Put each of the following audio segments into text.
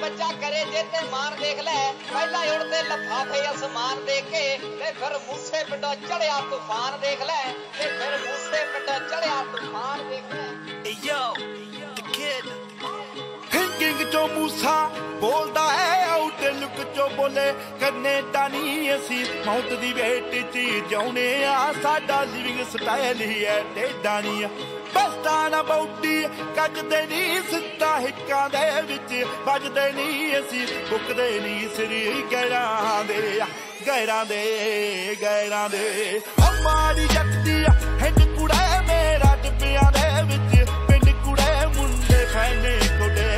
बच्चा करे जे ते मान देख ले पहला उड़ते लफाफे आसमान देखे ते फिर मूसे पिंडों चढ़िया तूफान देख ले ते फिर मूसे पिंडों चढ़िया तूफान देख ले Yo, the kid. थिंकिंग चो मूसा बोलदा है आउटलुक चो बोले कनेडा नहीं असी मौत दी वेट च जाउने आ साडा लिविंग स्टाइल ही है टेढ़ा नहीं बस्ता ना बौडी कजदे नहीं सिद्धा हिक्कां दे विच बजदे नहीं असी बुकदे नहीं सिरी गैरां दे हमारी जट्टी हिंद कुड़ा मेरा डिब्बियां दे विच पिंड कुड़े मुंडे फैने कुड़े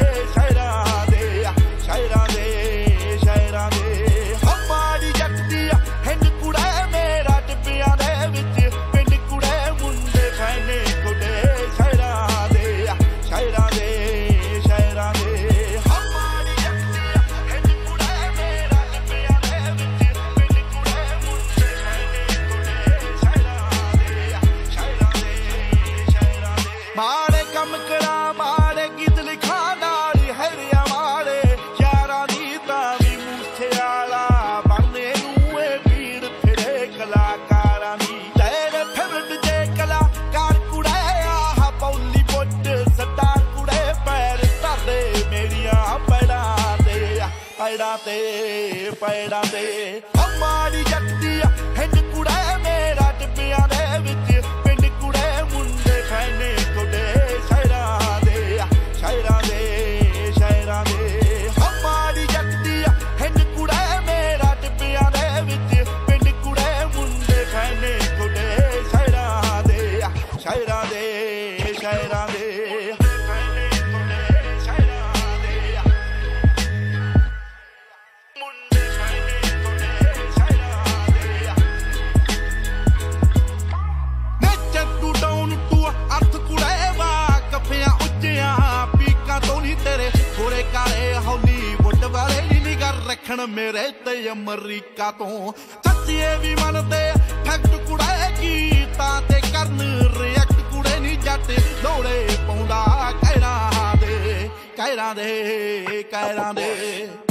शायरां दे हमारी जट्टी हिंद कुड़ा मेरा डिब्बियां दे विच पिंड कुड़े मुंडे फैने कुड़े शायरां दे हमारी जट्टी हिंद कुड़ा मेरा डिब्बियां दे विच पिंड कुड़े मुंडे फैने कुड़े शायरां दे मारे कम करा मारे गीत लिखा नाली हरिया मारे यारां दी तावी मूसे आला बनने नूए पीर फिरे कलाकारां दी तेरे फिरद जे कलाकार कुड़े आह बॉलीवुड स्टार कुड़े पैर धरदे मेरियां पैड़ां ते हमारी जट्टी हिंद कुड़े मेरा डिब्बियां दे विच पिंड कुड़े मुंडे फैने कुड़े शायरां दे हमारी जट्टी हिंद कुड़े मेरा डिब्बियां दे विच पिंड कुड़े मुंडे फैने कुड़े शायरां दे रखण मेरे ते अमरीका तो सच्चिए भी मनदे ठग कुड़े गीतां ते करन रिएक्ट कुड़े नी जट दौड़े पौंदा कहरां दे